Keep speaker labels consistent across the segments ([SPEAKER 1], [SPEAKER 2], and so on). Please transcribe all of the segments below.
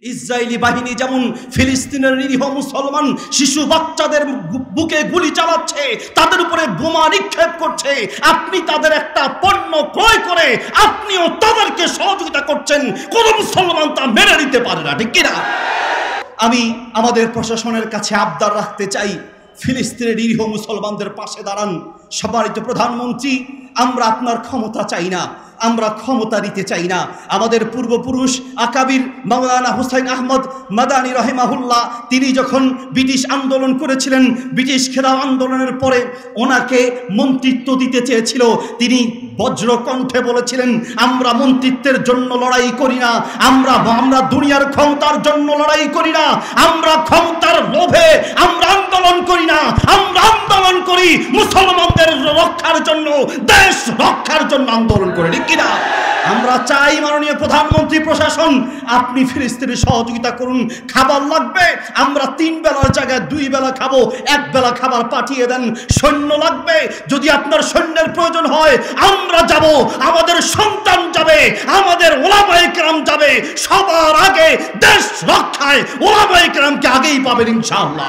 [SPEAKER 1] Israeli বাহিনী যেমন ফিলিস্তিনের নিরীহ মুসলমান শিশু বাচ্চাদের বুকে গুলি চালাচ্ছে, তাদের উপরে বোমা নিক্ষেপ করছে, আপনি তাদের একটা পণ্য ক্রয় করে আপনিও তাদেরকে সহযোগিতা করছেন, কোন মুসলমান তা মেনে নিতে পারে না, ঠিক কিনা? আমি আমাদের প্রশাসনের কাছে আবদার রাখতে চাই, ফিলিস্তিনের নিরীহ মুসলমানদের পাশে দাঁড়ান। সম্মানিত প্রধানমন্ত্রী, আমরা আপনার ক্ষমতা চাই না, আমরা ক্ষমতা নিতে চাই না। আমাদের পূর্বপুরুষ আকাবির মাওলানা হুসাইন আহমদ মাদানী রাহিমাহুল্লাহ, তিনি যখন ব্রিটিশ আন্দোলন করেছিলেন, ব্রিটিশ খেলাফ আন্দোলনের পরে ওনাকে মন্ত্রিত্ব দিতে চেয়েছিল, তিনি বজ্র কণ্ঠে বলেছিলেন, আমরা মন্ত্রিত্বের জন্য লড়াই করি না, আমরা দুনিয়ার ক্ষমতার জন্য লড়াই করি না, আমরা ক্ষমতার লোভে আমরা আন্দোলন করি না, আমরা আন্দোলন করি মুসলমানদের রক্ষার জন্য, দেশ রক্ষার জন্য আন্দোলন করি, ঠিক কিনা? আমরা চাই মাননীয় প্রধানমন্ত্রী, প্রশাসন, আপনি ফিলিস্তিনের সহযোগিতা করুন। খাবার লাগবে, আমরা 3 বেলার জায়গায় 2 বেলা খাবো, 1 বেলা খাবার পাঠিয়ে দেন। সৈন্য লাগবে, যদি আপনার সৈন্যের প্রয়োজন হয় আমরা যাব, আমাদের সন্তান যাবে, আমাদের ওলামায়ে কেরাম যাবে। সবার আগে দেশ রক্ষায় ওলামায়ে কেরামকে আগেই পাবেন ইনশাআল্লাহ।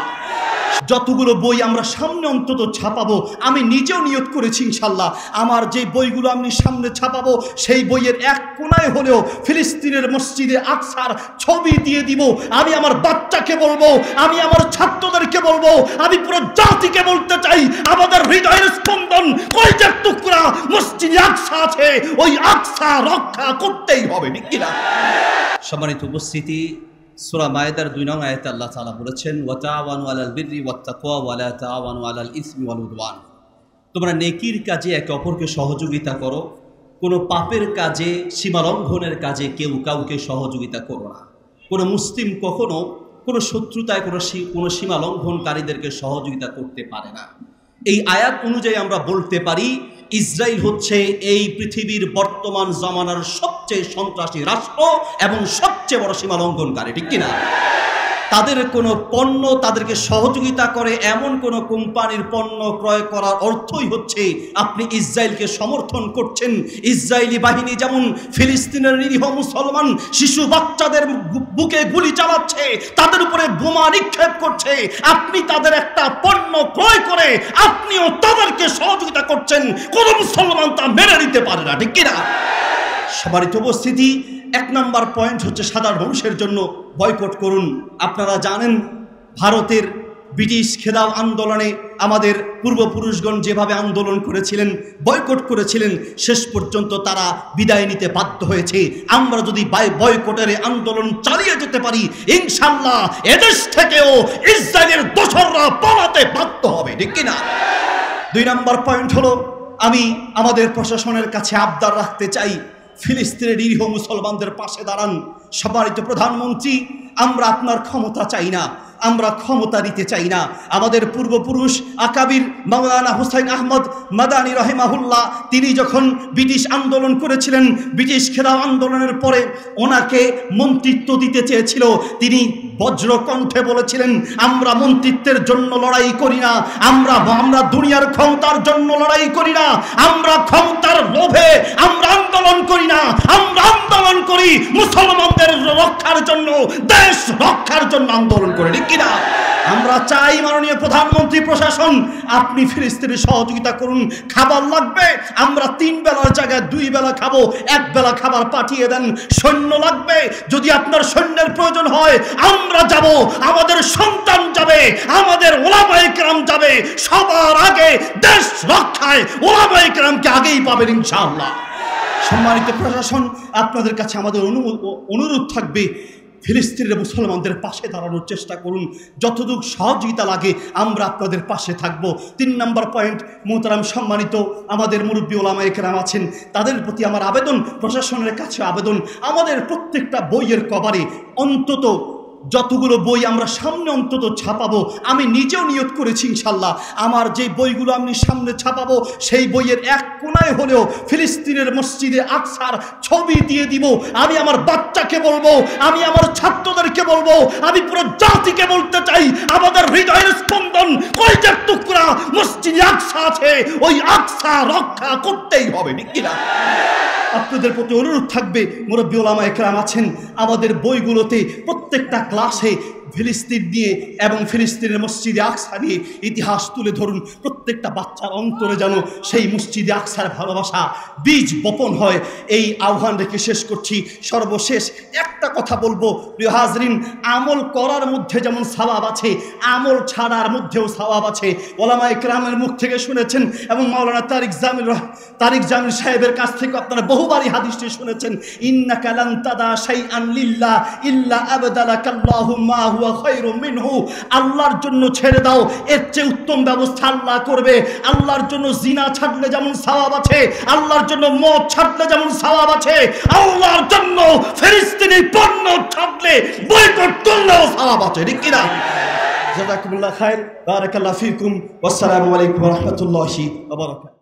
[SPEAKER 1] যতগুলো বই আমরা সামনে অন্তত ছাপাবো, আমি নিজেও নিয়ত করেছি ইনশাল্লাহ, আমার যে বইগুলো আমি সামনে ছাপাবো সেই বইয়ের এক কোনায় হলেও ফিলিস্তিনের মসজিদে আকসার ছবি দিয়ে দিব। আমি আমার বাচ্চাকে বলবো, আমি আমার ছাত্রদেরকে বলবো, আমি পুরো জাতিকে বলতে চাই, আমাদের হৃদয়ের স্পন্দন কয়টার টুকরা মসজিদে আকসা আছে, ওই আকসা রক্ষা করতেই হবে, ঠিক কিনা? সম্মানিত উপস্থিতি, সূরা মায়েদার 2 নং আয়াতে আল্লাহ তাআলা বলেছেন, ওয়া তাআওয়ানু আলাল বিররি ওয়াত তাকওয়া ওয়া লা তাআওয়ানু আলাল ইসমি ওয়াল উদওয়ান। তোমরা নেকির কাজে একে অপরকে সহযোগিতা করো, কোনো পাপের কাজে, সীমালঙ্ঘনের কাজে কেউ কাউকে সহযোগিতা করো না। কোনো মুসলিম কখনো কোনো শত্রুতায় কোনো সীমালঙ্ঘনকারীদেরকে সহযোগিতা করতে পারে না। এই আয়াত অনুযায়ী আমরা বলতে পারি, ইসরায়েল হচ্ছে এই পৃথিবীর বর্তমান জামানার সবচেয়ে সন্ত্রাসী রাষ্ট্র এবং সবচেয়ে বড় সীমালঙ্ঘনকারী, ঠিক কিনা? তাদের কোনো পণ্য তাদেরকে সহযোগিতা করে এমন কোনো কোম্পানির পণ্য ক্রয় করার অর্থই হচ্ছে আপনি ইসরায়েলকে সমর্থন করছেন। ইসরায়েলি বাহিনী যেমন ফিলিস্তিনের নিরীহ মুসলমান শিশু বাচ্চাদের বুকে গুলি চালাচ্ছে, তাদের উপরে বোমা নিক্ষেপ করছে, আপনি তাদের একটা পণ্য ক্রয় করে আপনিও তাদেরকে সহযোগিতা করছেন, কোন মুসলমান তা মেনে নিতে পারে না, ঠিক কিনা? সম্মানিত উপস্থিতি, 1 নম্বর পয়েন্ট হচ্ছে সাধারণ মানুষের জন্য বয়কট করুন। আপনারা জানেন, ভারতের ব্রিটিশ খেলাফ আন্দোলনে আমাদের পূর্বপুরুষগণ যেভাবে আন্দোলন করেছিলেন, বয়কট করেছিলেন, শেষ পর্যন্ত তারা বিদায় নিতে বাধ্য হয়েছে। আমরা যদি বয়কটের আন্দোলন চালিয়ে যেতে পারি, ইনশাআল্লাহ এদেশ থেকেও ইসরায়েলের দোসররা পালাতে বাধ্য হবে, ঠিক কিনা? 2 নম্বর পয়েন্ট হলো, আমি আমাদের প্রশাসনের কাছে আবদার রাখতে চাই, ফিলিস্তিনের নিরীহ মুসলমানদের পাশে দাঁড়ান। সম্মানিত প্রধানমন্ত্রী, আমরা আপনার ক্ষমতা চাই না, আমরা ক্ষমতা নিতে চাই না। আমাদের পূর্বপুরুষ আকাবির মাওলানা হুসাইন আহমদ মাদানী রাহিমাহুল্লাহ, তিনি যখন ব্রিটিশ আন্দোলন করেছিলেন, ব্রিটিশ খেলাফ আন্দোলনের পরে ওনাকে মন্ত্রিত্ব দিতে চেয়েছিল, তিনি বজ্র কণ্ঠে বলেছিলেন, আমরা মন্ত্রিত্বের জন্য লড়াই করি না, আমরা দুনিয়ার ক্ষমতার জন্য লড়াই করি না, আমরা ক্ষমতার লোভে আমরা আন্দোলন করি না, আমরা আন্দোলন করি মুসলমানদের রক্ষার জন্য, দেশ রক্ষার জন্য আন্দোলন করি, ঠিক কিনা? আমরা চাই মাননীয় প্রধানমন্ত্রী, প্রশাসন, আপনি ফিলিস্তিনের সহযোগিতা করুন। খাবার লাগবে, আমরা 3 বেলার জায়গায় 2 বেলা খাবো, 1 বেলা খাবার পাঠিয়ে দেন। সৈন্য লাগবে, যদি আপনার সৈন্যের প্রয়োজন হয় আমরা যাব, আমাদের সন্তান যাবে, আমাদের ওলামায়ে কেরাম যাবে। সবার আগে দেশ রক্ষায় ওলামায়ে কেরামকে আগেই পাবেন ইনশাআল্লাহ। সম্মানিত প্রশাসন, আপনাদের কাছে আমাদের অনুরোধ থাকবে, ফিলিস্তিনের মুসলমানদের পাশে দাঁড়ানোর চেষ্টা করুন, যতটুকু সহযোগিতা লাগে আমরা আপনাদের পাশে থাকব। 3 নম্বর পয়েন্ট, মোহতারাম সম্মানিত আমাদের মুরব্বী ওলামায়ে কেরাম আছেন, তাদের প্রতি আমার আবেদন, প্রশাসনের কাছে আবেদন, আমাদের প্রত্যেকটা বইয়ের কভারে অন্তত যতগুলো বই আমরা সামনে অন্তত ছাপাবো, আমি নিজেও নিয়ত করেছি ইনশাল্লাহ, আমার যে বইগুলো আমি সামনে ছাপাবো সেই বইয়ের এক কোনায় হলেও ফিলিস্তিনের মসজিদে আকসার ছবি দিয়ে দিব। আমি আমার বাচ্চাকে বলবো, আমি আমার ছাত্রদেরকে ইমানকে বলবো, আমি পুরো জাতিকে বলতে চাই, আমাদের হৃদয়ের স্পন্দন কয়টার টুকরা মসজিদে আকসা আছে, ওই আকসা রক্ষা করতেই হবে, ঠিক কিনা? আপনাদের প্রতি অনুরোধ থাকবে, মুরব্বী ওলামায়ে কেরাম আছেন, আমাদের বইগুলোতে প্রত্যেকটা ক্লাসে ফিলিস্তিন নিয়ে এবং ফিলিস্তিনের মসজিদে আকসা নিয়ে ইতিহাস তুলে ধরুন। প্রত্যেকটা বাচ্চার অন্তরে যেন সেই মসজিদে আকসার ভালোবাসা বীজ বপন হয়। এই আহ্বান রেখে শেষ করছি। সর্বশেষ একটা কথা বলবো, প্রিয় হাজরিন, আমল করার মধ্যে যেমন সওয়াব আছে, আমল ছাড়ার মধ্যেও সওয়াব আছে। ওলামায়ে কেরামের মুখ থেকে শুনেছেন এবং মাওলানা তারিক জামিল সাহেবের কাছ থেকে আপনারা বহুবারই হাদিসটি শুনেছেন, ইন্নাকা লান তাদা শাইআন লিল্লাহ ইল্লা আবদালাকাল্লাহু মা হুয়া খায়রুম মিনহু। আল্লাহর জন্য ছেড়ে দাও, এর চেয়ে উত্তম ব্যবস্থা আল্লাহ করবে। আল্লাহর জন্য জিনা ছাড়লে যেমন সওয়াব আছে, আল্লাহর জন্য মদ ছাড়লে যেমন সওয়াব আছে, আল্লাহর জন্য ফিলিস্তিনি পণ্য ছাড়লে বয়কট করলেও সওয়াব আছে, ঠিক কিনা? জাযাকুমুল্লাহ খায়র, বারাকাল্লাহু ফীকুম, ওয়াসসালামু আলাইকুম ওয়া রাহমাতুল্লাহি ওয়া বারাকাতুহু।